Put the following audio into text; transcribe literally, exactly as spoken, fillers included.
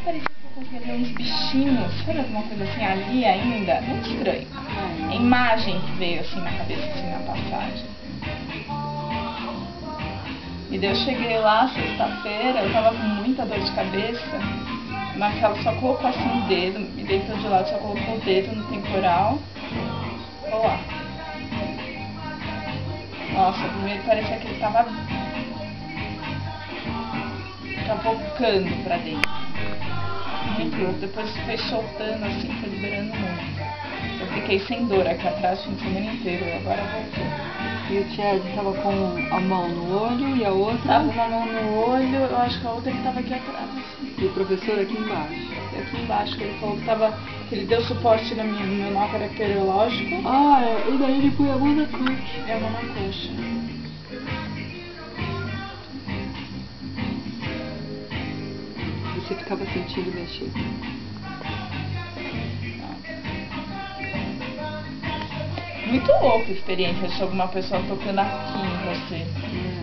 parecia que eu conseguia ver uns bichinhos, sabe alguma coisa assim ali ainda? Muito estranho. A imagem que veio assim na cabeça, assim na passagem. E daí eu cheguei lá sexta-feira, eu tava com muita dor de cabeça. Marcelo só colocou assim o dedo, me deitou de lado, só colocou o dedo no temporal. Olha lá. Nossa, primeiro parecia que ele tava cavocando pra dentro. Muito louco. Depois foi soltando assim, foi liberando muito. Eu fiquei sem dor aqui atrás o fim de semana inteiro, agora voltou. E o Chad tava com a mão no olho e a outra? Tava uma mão no olho, eu acho que a outra ele tava aqui atrás. Assim. E o professor aqui embaixo? Aqui embaixo, que ele falou que tava. Que ele deu suporte no meu, no meu nó caracterológico. Ah, é. E daí ele põe a mão na coxa. É a mão na coxa. Você ficava sentindo mexer? Muito louco a experiência de alguma pessoa tocando aqui em você. Hum.